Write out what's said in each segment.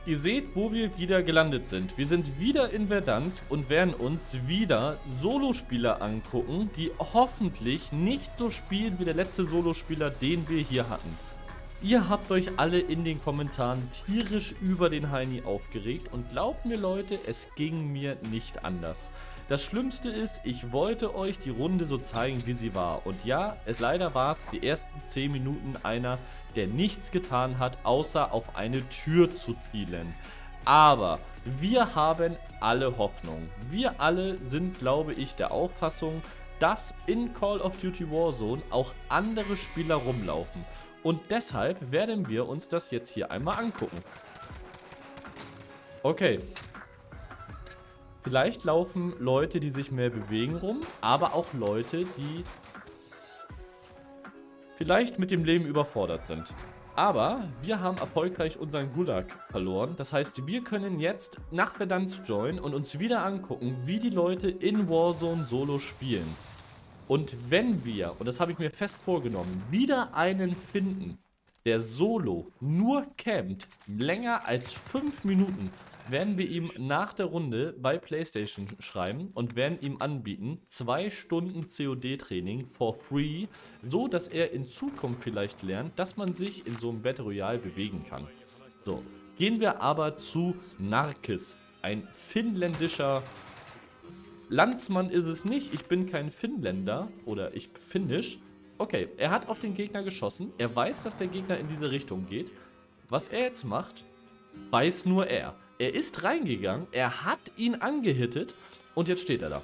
Ihr seht, wo wir wieder gelandet sind. Wir sind wieder in Verdansk und werden uns wieder Solospieler angucken, die hoffentlich nicht so spielen wie der letzte Solospieler, den wir hier hatten. Ihr habt euch alle in den Kommentaren tierisch über den Heini aufgeregt und glaubt mir Leute, es ging mir nicht anders. Das Schlimmste ist, ich wollte euch die Runde so zeigen, wie sie war. Und ja, leider war es die ersten 10 Minuten einer, der nichts getan hat, außer auf eine Tür zu zielen. Aber wir haben alle Hoffnung. Wir alle sind, glaube ich, der Auffassung, dass in Call of Duty Warzone auch andere Spieler rumlaufen. Und deshalb werden wir uns das jetzt hier einmal angucken. Okay. Vielleicht laufen Leute, die sich mehr bewegen, rum, aber auch Leute, die vielleicht mit dem Leben überfordert sind. Aber wir haben erfolgreich unseren Gulag verloren. Das heißt, wir können jetzt nach Verdansk joinen und uns wieder angucken, wie die Leute in Warzone Solo spielen. Und wenn wir, und das habe ich mir fest vorgenommen, wieder einen finden, der Solo nur campt, länger als 5 Minuten, werden wir ihm nach der Runde bei PlayStation schreiben und werden ihm anbieten, 2 Stunden COD-Training for free, so dass er in Zukunft vielleicht lernt, dass man sich in so einem Battle Royale bewegen kann. So, gehen wir aber zu Narkis, ein finnländischer Landsmann ist es nicht, ich bin kein Finnländer oder ich finnisch. Okay, er hat auf den Gegner geschossen, er weiß, dass der Gegner in diese Richtung geht. Was er jetzt macht, weiß nur er. Er ist reingegangen, er hat ihn angehittet und jetzt steht er da.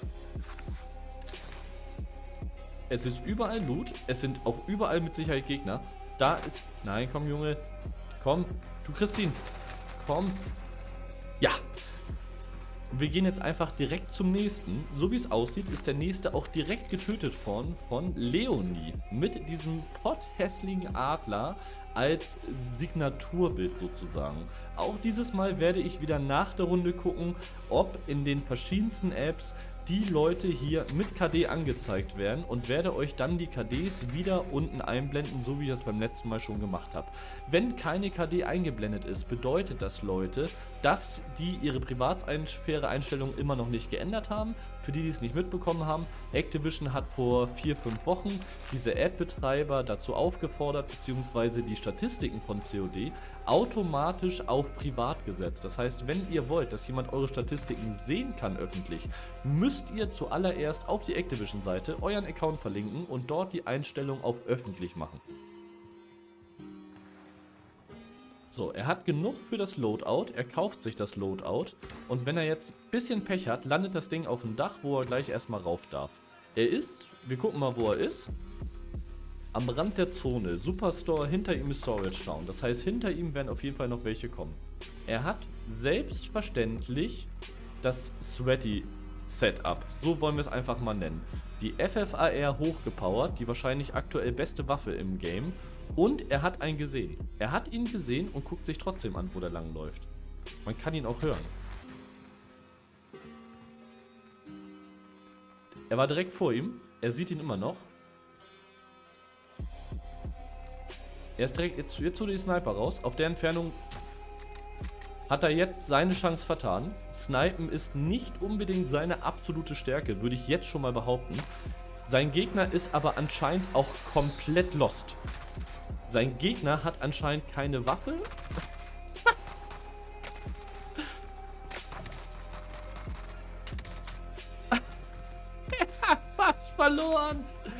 Es ist überall Loot, es sind auch überall mit Sicherheit Gegner. Da ist... Nein, komm Junge, komm, du kriegst ihn. Komm. Ja. Wir gehen jetzt einfach direkt zum nächsten. So wie es aussieht, ist der nächste auch direkt getötet worden von Leonie. Mit diesem potthässlichen Adler als Signaturbild sozusagen. Auch dieses Mal werde ich wieder nach der Runde gucken, ob in den verschiedensten Apps die Leute hier mit KD angezeigt werden und werde euch dann die KDs wieder unten einblenden, so wie ich das beim letzten Mal schon gemacht habe. Wenn keine KD eingeblendet ist, bedeutet das, Leute, dass die ihre Privatsphäre-Einstellungen immer noch nicht geändert haben. Für die, die es nicht mitbekommen haben, Activision hat vor 4-5 Wochen diese Ad-Betreiber dazu aufgefordert, beziehungsweise die Statistiken von COD automatisch auf privat gesetzt. Das heißt, wenn ihr wollt, dass jemand eure Statistiken sehen kann öffentlich, müsst ihr zuallererst auf die Activision-Seite euren Account verlinken und dort die Einstellung auf öffentlich machen. So, er hat genug für das Loadout, er kauft sich das Loadout und wenn er jetzt ein bisschen Pech hat, landet das Ding auf dem Dach, wo er gleich erstmal rauf darf. Er ist, wir gucken mal, wo er ist, am Rand der Zone, Superstore, hinter ihm ist Storage Town, das heißt, hinter ihm werden auf jeden Fall noch welche kommen. Er hat selbstverständlich das Sweaty Setup, so wollen wir es einfach mal nennen. Die FFAR hochgepowert, die wahrscheinlich aktuell beste Waffe im Game. Und er hat einen gesehen. Er hat ihn gesehen und guckt sich trotzdem an, wo der lang läuft. Man kann ihn auch hören. Er war direkt vor ihm. Er sieht ihn immer noch. Er ist direkt... Jetzt holt die Sniper raus. Auf der Entfernung hat er jetzt seine Chance vertan. Snipen ist nicht unbedingt seine absolute Stärke, würde ich jetzt schon mal behaupten. Sein Gegner ist aber anscheinend auch komplett lost. Sein Gegner hat anscheinend keine Waffe. Er hat fast verloren.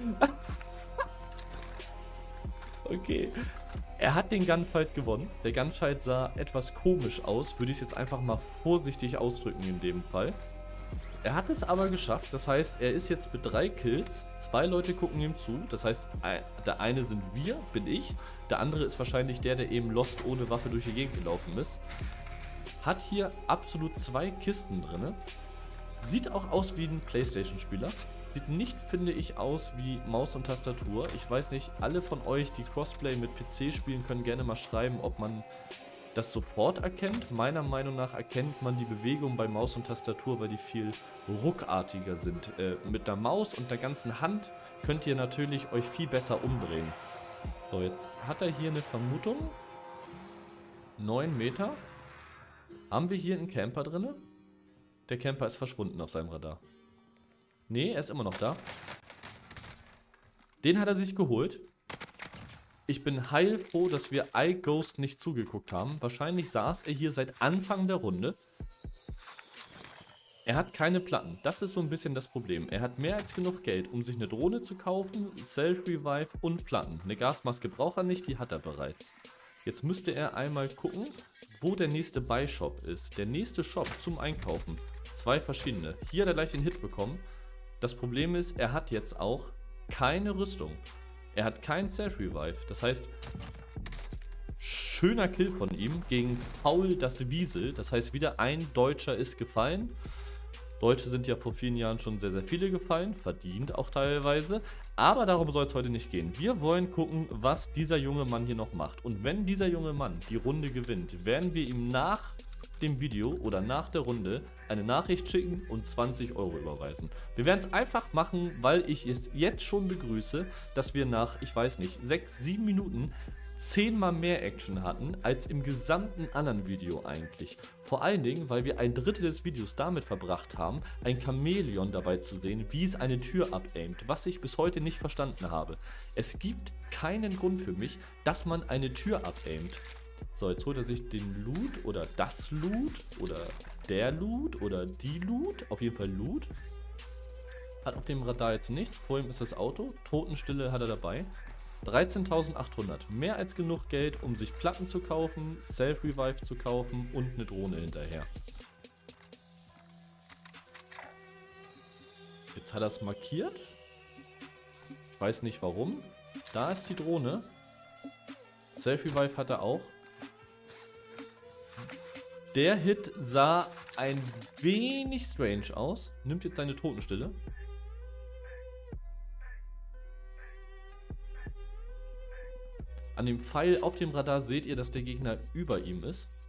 Okay. Er hat den Gunfight gewonnen. Der Gunfight sah etwas komisch aus. Würde ich es jetzt einfach mal vorsichtig ausdrücken in dem Fall. Er hat es aber geschafft, das heißt, er ist jetzt mit 3 Kills, 2 Leute gucken ihm zu, das heißt, der eine sind wir, bin ich, der andere ist wahrscheinlich der eben lost ohne Waffe durch die Gegend gelaufen ist. Hat hier absolut 2 Kisten drin, sieht auch aus wie ein PlayStation-Spieler, sieht nicht, finde ich, aus wie Maus und Tastatur. Ich weiß nicht, alle von euch, die Crossplay mit PC spielen, können gerne mal schreiben, ob man das sofort erkennt. Meiner Meinung nach erkennt man die Bewegung bei Maus und Tastatur, weil die viel ruckartiger sind. Mit der Maus und der ganzen Hand könnt ihr natürlich euch viel besser umdrehen. So, jetzt hat er hier eine Vermutung. 9 Meter. Haben wir hier einen Camper drin? Der Camper ist verschwunden auf seinem Radar. Nee, er ist immer noch da. Den hat er sich geholt. Ich bin heilfroh, dass wir iGhost nicht zugeguckt haben. Wahrscheinlich saß er hier seit Anfang der Runde. Er hat keine Platten. Das ist so ein bisschen das Problem. Er hat mehr als genug Geld, um sich eine Drohne zu kaufen, Self-Revive und Platten. Eine Gasmaske braucht er nicht, die hat er bereits. Jetzt müsste er einmal gucken, wo der nächste Buy-Shop ist. Der nächste Shop zum Einkaufen. 2 verschiedene. Hier hat er gleich den Hit bekommen. Das Problem ist, er hat jetzt auch keine Rüstung. Er hat keinen Self-Revive. Das heißt, schöner Kill von ihm gegen Paul das Wiesel. Das heißt, wieder ein Deutscher ist gefallen. Deutsche sind ja vor vielen Jahren schon sehr, sehr viele gefallen. Verdient auch teilweise. Aber darum soll es heute nicht gehen. Wir wollen gucken, was dieser junge Mann hier noch macht. Und wenn dieser junge Mann die Runde gewinnt, werden wir ihm nach dem Video oder nach der Runde eine Nachricht schicken und 20 Euro überweisen. Wir werden es einfach machen, weil ich es jetzt schon begrüße, dass wir nach, ich weiß nicht, 6, 7 Minuten 10-mal mehr Action hatten, als im gesamten anderen Video eigentlich. Vor allen Dingen, weil wir ein Drittel des Videos damit verbracht haben, ein Chamäleon dabei zu sehen, wie es eine Tür abaimt, was ich bis heute nicht verstanden habe. Es gibt keinen Grund für mich, dass man eine Tür abaimt. So, jetzt holt er sich den Loot oder das Loot oder der Loot oder die Loot. Auf jeden Fall Loot. Hat auf dem Radar jetzt nichts. Vor ihm ist das Auto. Totenstille hat er dabei. 13.800. Mehr als genug Geld, um sich Platten zu kaufen, Self-Revive zu kaufen und eine Drohne hinterher. Jetzt hat er es markiert. Ich weiß nicht warum. Da ist die Drohne. Self-Revive hat er auch. Der Hit sah ein wenig strange aus. Nimmt jetzt seine Totenstille. An dem Pfeil auf dem Radar seht ihr, dass der Gegner über ihm ist.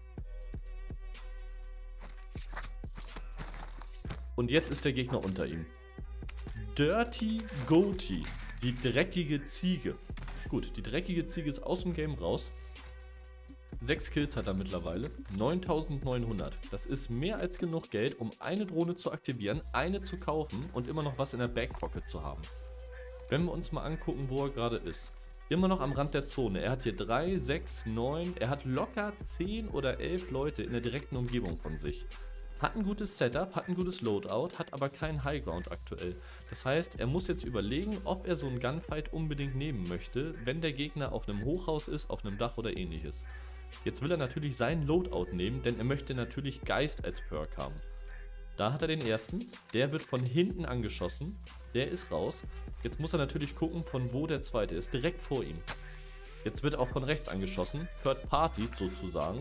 Und jetzt ist der Gegner unter ihm. Dirty Goatee. Die dreckige Ziege. Gut, die dreckige Ziege ist aus dem Game raus. 6 Kills hat er mittlerweile, 9.900. Das ist mehr als genug Geld, um eine Drohne zu aktivieren, eine zu kaufen und immer noch was in der Backpocket zu haben. Wenn wir uns mal angucken, wo er gerade ist. Immer noch am Rand der Zone. Er hat hier 3, 6, 9, er hat locker 10 oder 11 Leute in der direkten Umgebung von sich. Hat ein gutes Setup, hat ein gutes Loadout, hat aber keinen Highground aktuell. Das heißt, er muss jetzt überlegen, ob er so einen Gunfight unbedingt nehmen möchte, wenn der Gegner auf einem Hochhaus ist, auf einem Dach oder ähnliches. Jetzt will er natürlich seinen Loadout nehmen, denn er möchte natürlich Geist als Perk haben. Da hat er den ersten, der wird von hinten angeschossen, der ist raus. Jetzt muss er natürlich gucken, von wo der zweite ist, direkt vor ihm. Jetzt wird auch von rechts angeschossen, Third Party sozusagen.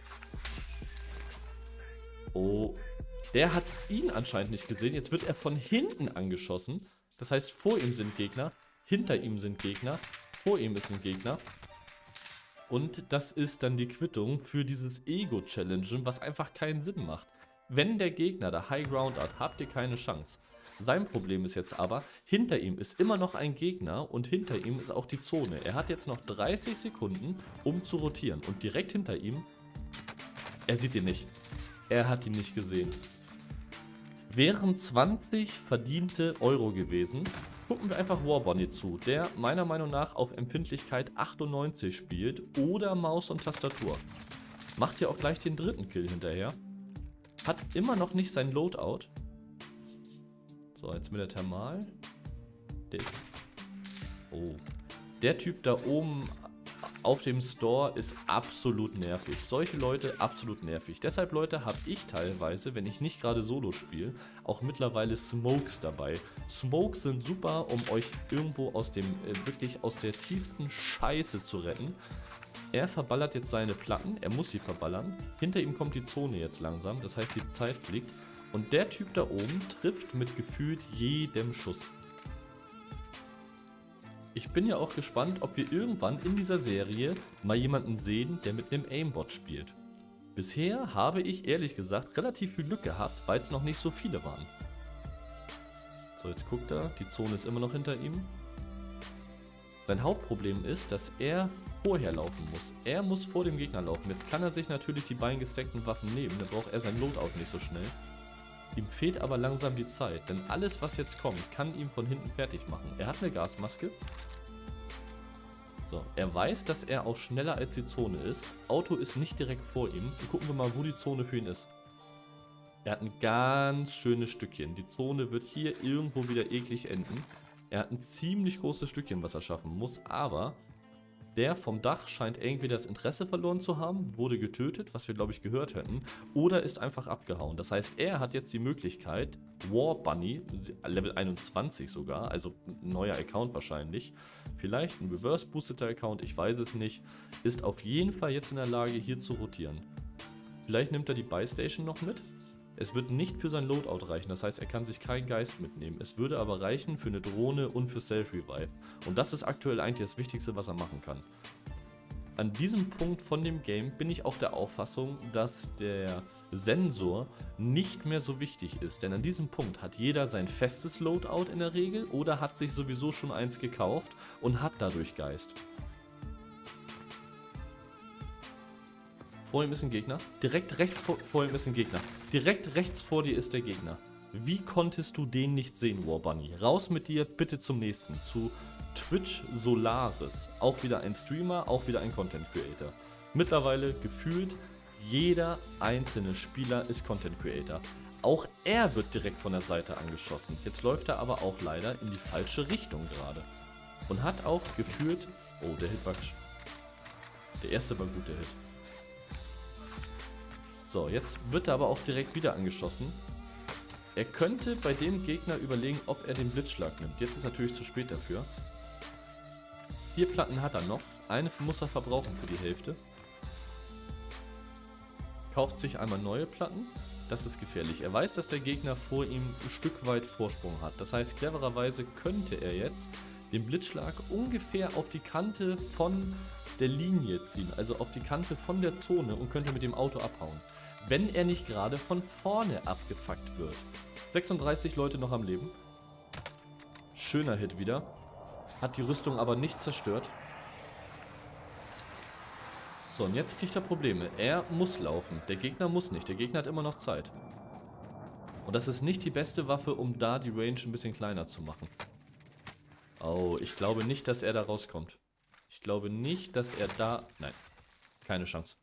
Oh, der hat ihn anscheinend nicht gesehen, jetzt wird er von hinten angeschossen. Das heißt, vor ihm sind Gegner, hinter ihm sind Gegner, vor ihm ist ein Gegner. Und das ist dann die Quittung für dieses Ego-Challengen, was einfach keinen Sinn macht. Wenn der Gegner da High Ground hat, habt ihr keine Chance. Sein Problem ist jetzt aber, hinter ihm ist immer noch ein Gegner und hinter ihm ist auch die Zone. Er hat jetzt noch 30 Sekunden, um zu rotieren. Und direkt hinter ihm, er sieht ihn nicht. Er hat ihn nicht gesehen. Wären 20 verdiente Euro gewesen, gucken wir einfach Warbunny zu, der meiner Meinung nach auf Empfindlichkeit 98 spielt oder Maus und Tastatur. Macht hier auch gleich den dritten Kill hinterher. Hat immer noch nicht sein Loadout. So, jetzt mit der Thermal. Der ist... Oh. Der Typ da oben auf dem Store ist absolut nervig. Solche Leute absolut nervig. Deshalb, Leute, habe ich teilweise, wenn ich nicht gerade Solo spiele, auch mittlerweile Smokes dabei. Smokes sind super, um euch irgendwo aus dem, wirklich aus der tiefsten Scheiße zu retten. Er verballert jetzt seine Platten, er muss sie verballern. Hinter ihm kommt die Zone jetzt langsam, das heißt die Zeit fliegt. Und der Typ da oben trifft mit gefühlt jedem Schuss. Ich bin ja auch gespannt, ob wir irgendwann in dieser Serie mal jemanden sehen, der mit einem Aimbot spielt. Bisher habe ich ehrlich gesagt relativ viel Glück gehabt, weil es noch nicht so viele waren. So, jetzt guckt er, die Zone ist immer noch hinter ihm. Sein Hauptproblem ist, dass er vorher laufen muss. Er muss vor dem Gegner laufen. Jetzt kann er sich natürlich die beiden gestackten Waffen nehmen. Dann braucht er sein Loadout nicht so schnell. Ihm fehlt aber langsam die Zeit, denn alles, was jetzt kommt, kann ihn von hinten fertig machen. Er hat eine Gasmaske. So, er weiß, dass er auch schneller als die Zone ist. Auto ist nicht direkt vor ihm. Und gucken wir mal, wo die Zone für ihn ist. Er hat ein ganz schönes Stückchen. Die Zone wird hier irgendwo wieder eklig enden. Er hat ein ziemlich großes Stückchen, was er schaffen muss, aber der vom Dach scheint irgendwie das Interesse verloren zu haben, wurde getötet, was wir glaube ich gehört hätten, oder ist einfach abgehauen. Das heißt, er hat jetzt die Möglichkeit, War Bunny, Level 21 sogar, also ein neuer Account wahrscheinlich, vielleicht ein Reverse Boosteter Account, ich weiß es nicht, ist auf jeden Fall jetzt in der Lage, hier zu rotieren. Vielleicht nimmt er die Buy Station noch mit. Es wird nicht für sein Loadout reichen, das heißt, er kann sich keinen Geist mitnehmen. Es würde aber reichen für eine Drohne und für Self-Revive. Und das ist aktuell eigentlich das Wichtigste, was er machen kann. An diesem Punkt von dem Game bin ich auch der Auffassung, dass der Sensor nicht mehr so wichtig ist. Denn an diesem Punkt hat jeder sein festes Loadout in der Regel oder hat sich sowieso schon eins gekauft und hat dadurch Geist. Vor ihm ist ein Gegner. Direkt rechts vor ihm ist ein Gegner. Direkt rechts vor dir ist der Gegner. Wie konntest du den nicht sehen, War Bunny? Raus mit dir, bitte zum nächsten. Zu Twitch Solaris. Auch wieder ein Streamer, auch wieder ein Content Creator. Mittlerweile gefühlt jeder einzelne Spieler ist Content Creator. Auch er wird direkt von der Seite angeschossen. Jetzt läuft er aber auch leider in die falsche Richtung gerade. Und hat auch gefühlt... Oh, der Hit war... Der erste war gut, der Hit. So, jetzt wird er aber auch direkt wieder angeschossen. Er könnte bei dem Gegner überlegen, ob er den Blitzschlag nimmt. Jetzt ist natürlich zu spät dafür. 4 Platten hat er noch. Eine muss er verbrauchen für die Hälfte. Kauft sich einmal neue Platten. Das ist gefährlich. Er weiß, dass der Gegner vor ihm ein Stück weit Vorsprung hat. Das heißt, clevererweise könnte er jetzt den Blitzschlag ungefähr auf die Kante von der Linie ziehen. Also auf die Kante von der Zone und könnte mit dem Auto abhauen. Wenn er nicht gerade von vorne abgefuckt wird. 36 Leute noch am Leben. Schöner Hit wieder. Hat die Rüstung aber nicht zerstört. So, und jetzt kriegt er Probleme. Er muss laufen. Der Gegner muss nicht. Der Gegner hat immer noch Zeit. Und das ist nicht die beste Waffe, um da die Range ein bisschen kleiner zu machen. Oh, ich glaube nicht, dass er da rauskommt. Ich glaube nicht, dass er da... Nein, keine Chance.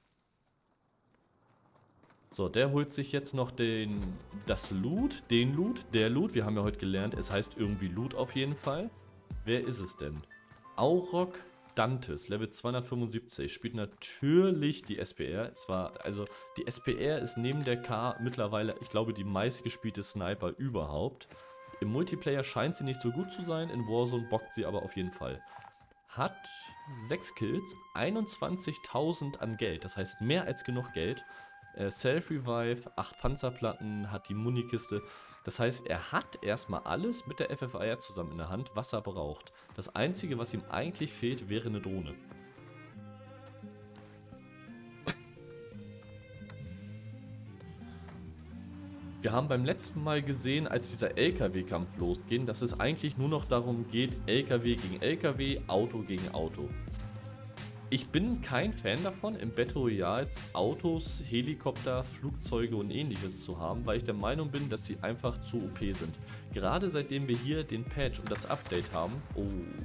So, der holt sich jetzt noch der Loot. Wir haben ja heute gelernt, es heißt irgendwie Loot auf jeden Fall. Wer ist es denn? Aurok Dantes, Level 275, spielt natürlich die SPR. Die SPR ist neben der K mittlerweile, ich glaube, die meistgespielte Sniper überhaupt. Im Multiplayer scheint sie nicht so gut zu sein, in Warzone bockt sie aber auf jeden Fall. Hat 6 Kills, 21.000 an Geld, das heißt mehr als genug Geld. Self-Revive, 8 Panzerplatten, hat die Munikiste. Das heißt, er hat erstmal alles mit der FFIR zusammen in der Hand, was er braucht. Das Einzige, was ihm eigentlich fehlt, wäre eine Drohne. Wir haben beim letzten Mal gesehen, als dieser LKW-Kampf losging, dass es eigentlich nur noch darum geht, LKW gegen LKW, Auto gegen Auto. Ich bin kein Fan davon, im Battle Royale Autos, Helikopter, Flugzeuge und ähnliches zu haben, weil ich der Meinung bin, dass sie einfach zu OP sind. Gerade seitdem wir hier den Patch und das Update haben... Oh,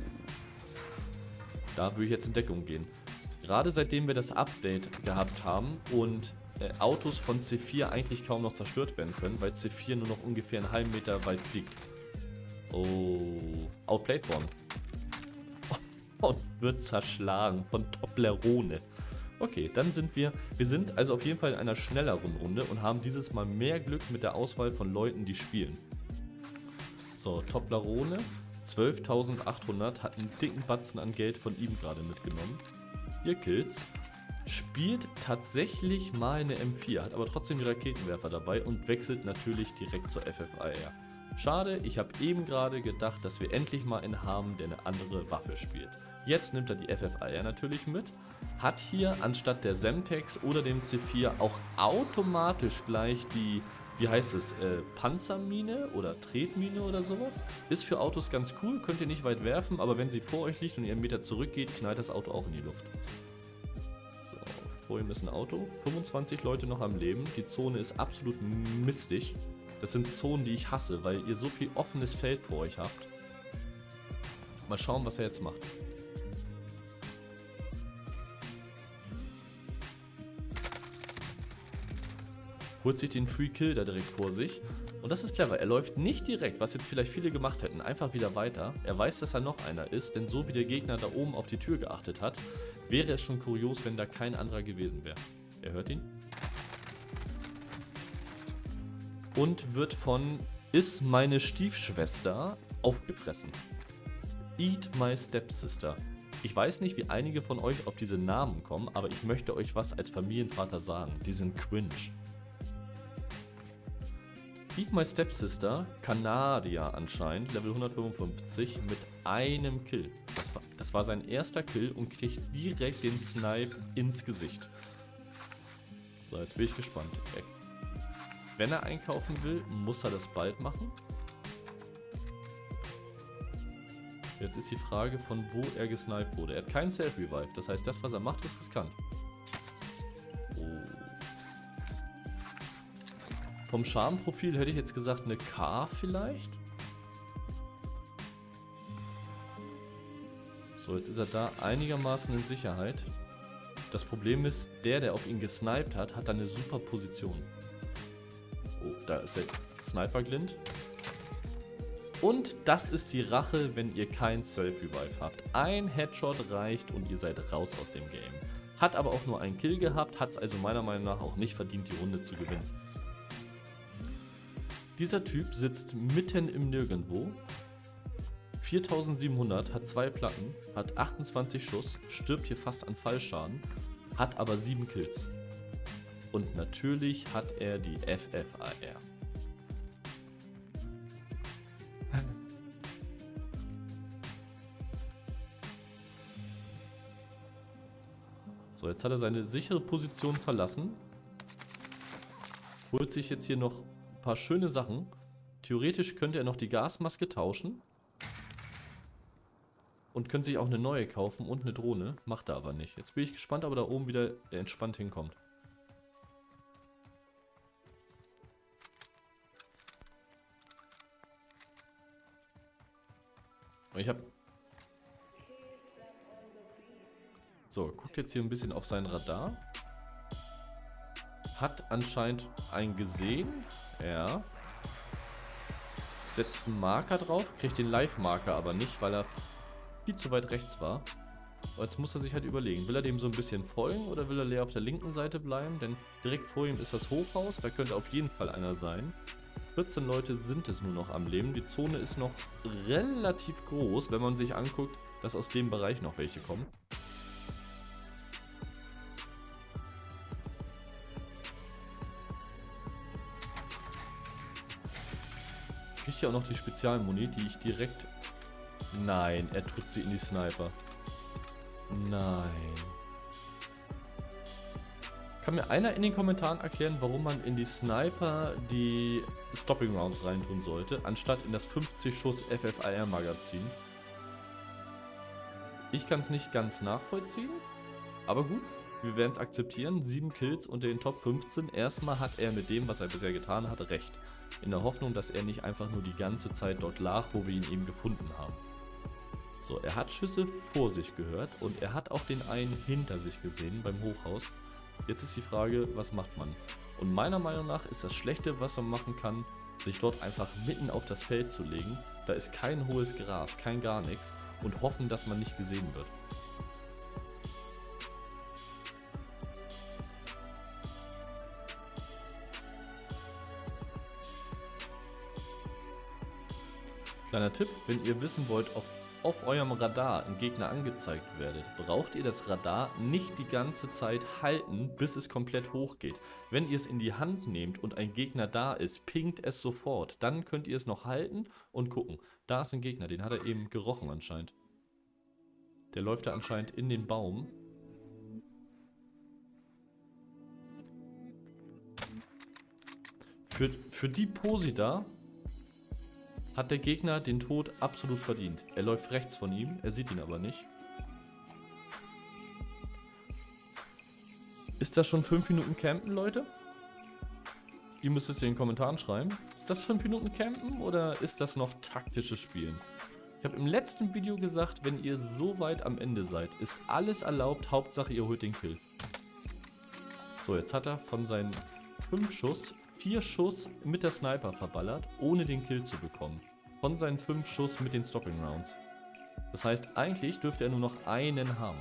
da würde ich jetzt in Deckung gehen. Gerade seitdem wir das Update gehabt haben und Autos von C4 eigentlich kaum noch zerstört werden können, weil C4 nur noch ungefähr einen halben Meter weit fliegt. Oh, outplayed worden. Und wird zerschlagen von Toblerone. Okay, dann sind wir sind also auf jeden Fall in einer schnelleren Runde und haben dieses Mal mehr Glück mit der Auswahl von Leuten, die spielen. So, Toblerone, 12.800, hat einen dicken Batzen an Geld von ihm gerade mitgenommen. 4 Kills, spielt tatsächlich mal eine M4, hat aber trotzdem die Raketenwerfer dabei und wechselt natürlich direkt zur FFIR. Schade, ich habe eben gerade gedacht, dass wir endlich mal einen haben, der eine andere Waffe spielt. Jetzt nimmt er die FFIR natürlich mit, hat hier anstatt der Semtex oder dem C4 auch automatisch gleich die wie heißt es, Panzermine oder Tretmine oder sowas. Ist für Autos ganz cool, könnt ihr nicht weit werfen, aber wenn sie vor euch liegt und ihr einen Meter zurückgeht, knallt das Auto auch in die Luft. So, vor ihm ist ein Auto, 25 Leute noch am Leben, die Zone ist absolut mistig. Das sind Zonen, die ich hasse, weil ihr so viel offenes Feld vor euch habt. Mal schauen, was er jetzt macht. Holt sich den Free Kill da direkt vor sich. Und das ist clever. Er läuft nicht direkt, was jetzt vielleicht viele gemacht hätten, einfach wieder weiter. Er weiß, dass da noch einer ist, denn so wie der Gegner da oben auf die Tür geachtet hat, wäre es schon kurios, wenn da kein anderer gewesen wäre. Er hört ihn. Und wird von "Ist meine Stiefschwester" aufgefressen. Eat my stepsister. Ich weiß nicht, wie einige von euch auf diese Namen kommen, aber ich möchte euch was als Familienvater sagen. Die sind cringe. Eat my stepsister, Kanadier anscheinend, Level 155 mit einem Kill. Das war sein erster Kill und kriegt direkt den Snipe ins Gesicht. So, jetzt bin ich gespannt. Wenn er einkaufen will, muss er das bald machen. Jetzt ist die Frage, von wo er gesniped wurde. Er hat keinen Self-Revive, das heißt, das, was er macht, ist riskant. Oh. Vom Charme-Profil hätte ich jetzt gesagt, eine K vielleicht. So, jetzt ist er da einigermaßen in Sicherheit. Das Problem ist, der auf ihn gesniped hat, hat da eine super Position. Oh, da ist der Sniper-Glint. Und das ist die Rache, wenn ihr kein Self-Revive habt. Ein Headshot reicht und ihr seid raus aus dem Game. Hat aber auch nur einen Kill gehabt, hat es also meiner Meinung nach auch nicht verdient, die Runde zu gewinnen. Dieser Typ sitzt mitten im Nirgendwo. 4700, hat 2 Platten, hat 28 Schuss, stirbt hier fast an Fallschaden, hat aber 7 Kills. Und natürlich hat er die FFAR. So, jetzt hat er seine sichere Position verlassen. Holt sich jetzt hier noch ein paar schöne Sachen. Theoretisch könnte er noch die Gasmaske tauschen. Und könnte sich auch eine neue kaufen und eine Drohne. Macht er aber nicht. Jetzt bin ich gespannt, ob er da oben wieder entspannt hinkommt. Und ich habe... So, guckt jetzt hier ein bisschen auf sein Radar. Hat anscheinend einen gesehen. Ja. Setzt einen Marker drauf. Kriegt den Live-Marker aber nicht, weil er viel zu weit rechts war. Aber jetzt muss er sich halt überlegen. Will er dem so ein bisschen folgen oder will er leer auf der linken Seite bleiben? Denn direkt vor ihm ist das Hochhaus. Da könnte auf jeden Fall einer sein. 14 Leute sind es nur noch am Leben. Die Zone ist noch relativ groß, wenn man sich anguckt, dass aus dem Bereich noch welche kommen. Kriegt ja auch noch die Spezialmuni, die ich direkt... Nein, er tut sie in die Sniper. Nein. Kann mir einer in den Kommentaren erklären, warum man in die Sniper die Stopping Rounds reintun sollte, anstatt in das 50 Schuss FFAR Magazin? Ich kann es nicht ganz nachvollziehen, aber gut, wir werden es akzeptieren. 7 Kills unter den Top 15. Erstmal hat er mit dem, was er bisher getan hat, recht. In der Hoffnung, dass er nicht einfach nur die ganze Zeit dort lag, wo wir ihn eben gefunden haben. So, er hat Schüsse vor sich gehört und er hat auch den einen hinter sich gesehen beim Hochhaus. Jetzt ist die Frage, was macht man? Und meiner Meinung nach ist das Schlechte, was man machen kann, sich dort einfach mitten auf das Feld zu legen. Da ist kein hohes Gras, kein gar nichts und hoffen, dass man nicht gesehen wird. Kleiner Tipp, wenn ihr wissen wollt, ob auf eurem Radar ein Gegner angezeigt werdet, braucht ihr das Radar nicht die ganze Zeit halten, bis es komplett hochgeht. Wenn ihr es in die Hand nehmt und ein Gegner da ist, pingt es sofort. Dann könnt ihr es noch halten und gucken. Da ist ein Gegner, den hat er eben gerochen anscheinend. Der läuft da anscheinend in den Baum. Für die Posi da hat der Gegner den Tod absolut verdient. Er läuft rechts von ihm, er sieht ihn aber nicht. Ist das schon 5 Minuten Campen, Leute? Ihr müsst es in den Kommentaren schreiben. Ist das 5 Minuten Campen oder ist das noch taktisches Spielen? Ich habe im letzten Video gesagt, wenn ihr so weit am Ende seid, ist alles erlaubt, Hauptsache ihr holt den Kill. So, jetzt hat er von seinen 5 Schuss 4 Schuss mit der Sniper verballert, ohne den Kill zu bekommen. Von seinen 5 Schuss mit den Stopping Rounds. Das heißt, eigentlich dürfte er nur noch einen haben.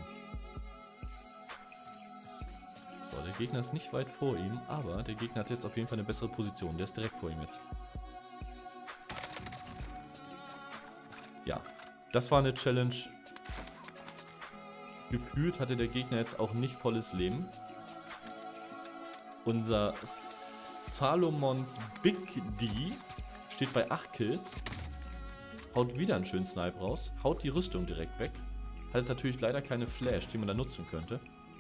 So, der Gegner ist nicht weit vor ihm, aber der Gegner hat jetzt auf jeden Fall eine bessere Position. Der ist direkt vor ihm jetzt. Ja, das war eine Challenge. Gefühlt hatte der Gegner jetzt auch nicht volles Leben. Unser Salomons Big D steht bei 8 Kills. Haut wieder einen schönen Snipe raus. Haut die Rüstung direkt weg. Hat jetzt natürlich leider keine Flash, die man da nutzen könnte.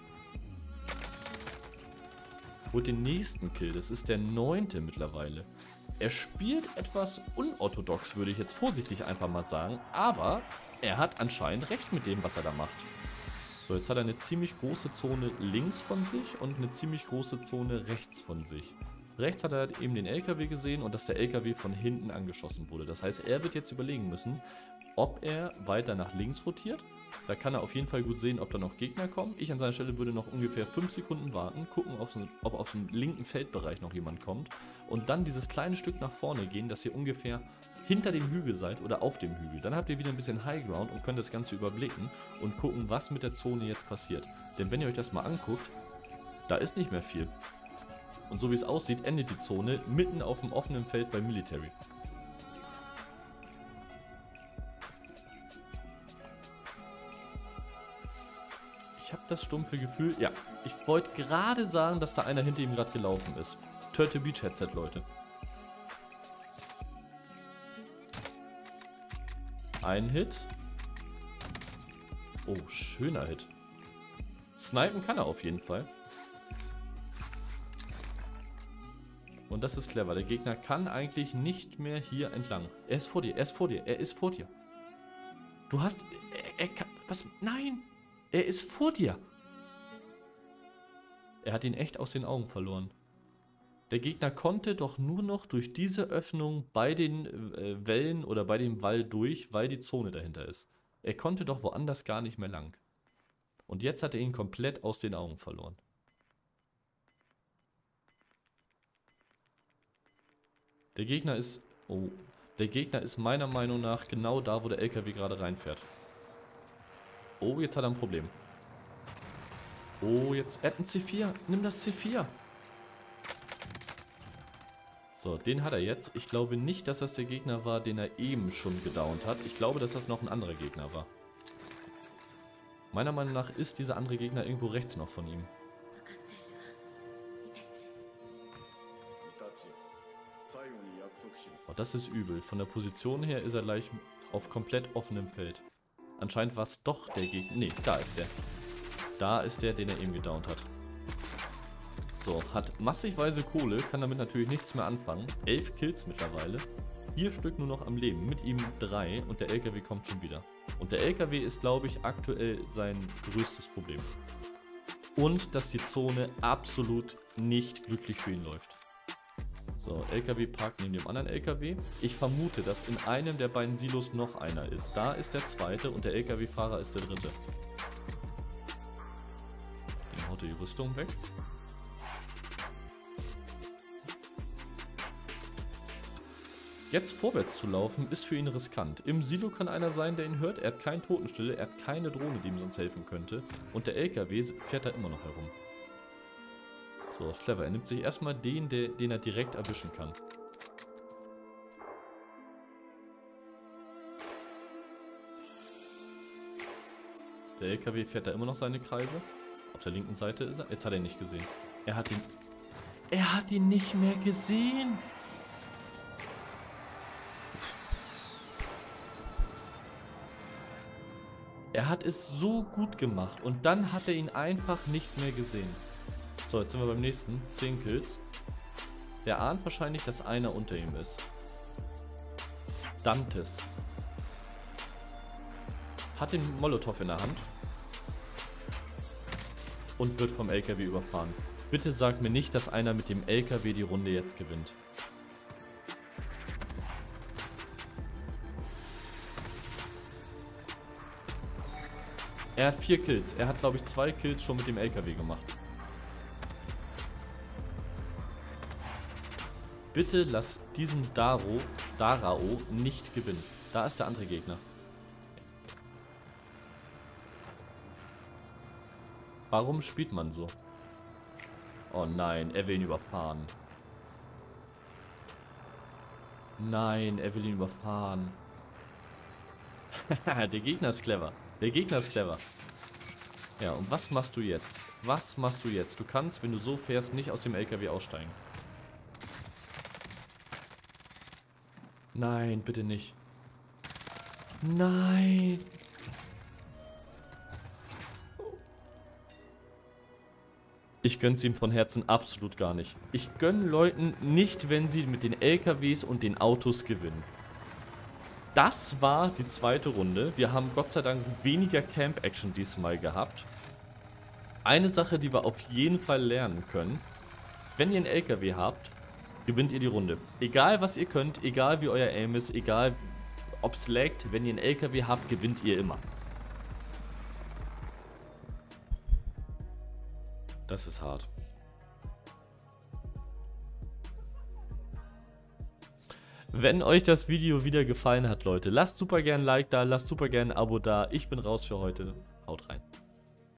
Holt den nächsten Kill. Das ist der 9. mittlerweile. Er spielt etwas unorthodox, würde ich jetzt vorsichtig einfach mal sagen. Aber er hat anscheinend recht mit dem, was er da macht. So, jetzt hat er eine ziemlich große Zone links von sich und eine ziemlich große Zone rechts von sich. Rechts hat er eben den LKW gesehen und dass der LKW von hinten angeschossen wurde. Das heißt, er wird jetzt überlegen müssen, ob er weiter nach links rotiert. Da kann er auf jeden Fall gut sehen, ob da noch Gegner kommen. Ich an seiner Stelle würde noch ungefähr 5 Sekunden warten, gucken, ob auf dem linken Feldbereich noch jemand kommt. Und dann dieses kleine Stück nach vorne gehen, dass ihr ungefähr hinter dem Hügel seid oder auf dem Hügel. Dann habt ihr wieder ein bisschen High Ground und könnt das Ganze überblicken und gucken, was mit der Zone jetzt passiert. Denn wenn ihr euch das mal anguckt, da ist nicht mehr viel. Und so wie es aussieht, endet die Zone mitten auf dem offenen Feld bei Military. Ich habe das stumpfe Gefühl, ja, ich wollte gerade sagen, dass da einer hinter ihm gerade gelaufen ist. Turtle Beach Headset, Leute. Ein Hit. Oh, schöner Hit. Snipen kann er auf jeden Fall. Und das ist clever. Der Gegner kann eigentlich nicht mehr hier entlang. Er ist vor dir, er ist vor dir, er ist vor dir. Du hast... Er kann... Was? Nein! Er ist vor dir. Er hat ihn echt aus den Augen verloren. Der Gegner konnte doch nur noch durch diese Öffnung bei den Wellen oder bei dem Wall durch, weil die Zone dahinter ist. Er konnte doch woanders gar nicht mehr lang. Und jetzt hat er ihn komplett aus den Augen verloren. Der Gegner ist... Oh. Der Gegner ist meiner Meinung nach genau da, wo der LKW gerade reinfährt. Oh, jetzt hat er ein Problem. Oh, jetzt... Er hat ein C4. Nimm das C4. So, den hat er jetzt. Ich glaube nicht, dass das der Gegner war, den er eben schon gedownt hat. Ich glaube, dass das noch ein anderer Gegner war. Meiner Meinung nach ist dieser andere Gegner irgendwo rechts noch von ihm. Oh, das ist übel. Von der Position her ist er gleich auf komplett offenem Feld. Anscheinend war es doch der Gegner. Ne, da ist der. Da ist der, den er eben gedownt hat. So, hat massigweise Kohle, kann damit natürlich nichts mehr anfangen. 11 Kills mittlerweile. 4 Stück nur noch am Leben, mit ihm 3 und der LKW kommt schon wieder. Und der LKW ist, glaube ich, aktuell sein größtes Problem. Und dass die Zone absolut nicht glücklich für ihn läuft. So, LKW parkt neben dem anderen LKW. Ich vermute, dass in einem der beiden Silos noch einer ist. Da ist der zweite und der LKW-Fahrer ist der dritte. Den haut er die Rüstung weg. Jetzt vorwärts zu laufen, ist für ihn riskant. Im Silo kann einer sein, der ihn hört. Er hat keinen Totenstille, er hat keine Drohne, die ihm sonst helfen könnte. Und der LKW fährt da immer noch herum. So, ist clever. Er nimmt sich erstmal den, den er direkt erwischen kann. Der LKW fährt da immer noch seine Kreise. Auf der linken Seite ist er. Jetzt hat er ihn nicht gesehen. Er hat ihn nicht mehr gesehen. Er hat es so gut gemacht und dann hat er ihn einfach nicht mehr gesehen. So, jetzt sind wir beim nächsten. 10 Kills. Der ahnt wahrscheinlich, dass einer unter ihm ist. Dantes. Hat den Molotow in der Hand. Und wird vom LKW überfahren. Bitte sag mir nicht, dass einer mit dem LKW die Runde jetzt gewinnt. Er hat 4 Kills. Er hat, glaube ich, 2 Kills schon mit dem LKW gemacht. Bitte lass diesen Darao nicht gewinnen. Da ist der andere Gegner. Warum spielt man so? Oh nein, er will ihn überfahren. Nein, er will ihn überfahren. Der Gegner ist clever. Der Gegner ist clever. Ja, und was machst du jetzt? Was machst du jetzt? Du kannst, wenn du so fährst, nicht aus dem LKW aussteigen. Nein, bitte nicht. Nein. Ich gönn's ihm von Herzen absolut gar nicht. Ich gönn Leuten nicht, wenn sie mit den LKWs und den Autos gewinnen. Das war die zweite Runde. Wir haben Gott sei Dank weniger Camp-Action diesmal gehabt. Eine Sache, die wir auf jeden Fall lernen können. Wenn ihr einen LKW habt, gewinnt ihr die Runde. Egal was ihr könnt, egal wie euer Aim ist, egal ob es laggt, wenn ihr einen LKW habt, gewinnt ihr immer. Das ist hart. Wenn euch das Video wieder gefallen hat, Leute, lasst super gerne ein Like da, lasst super gerne ein Abo da. Ich bin raus für heute. Haut rein.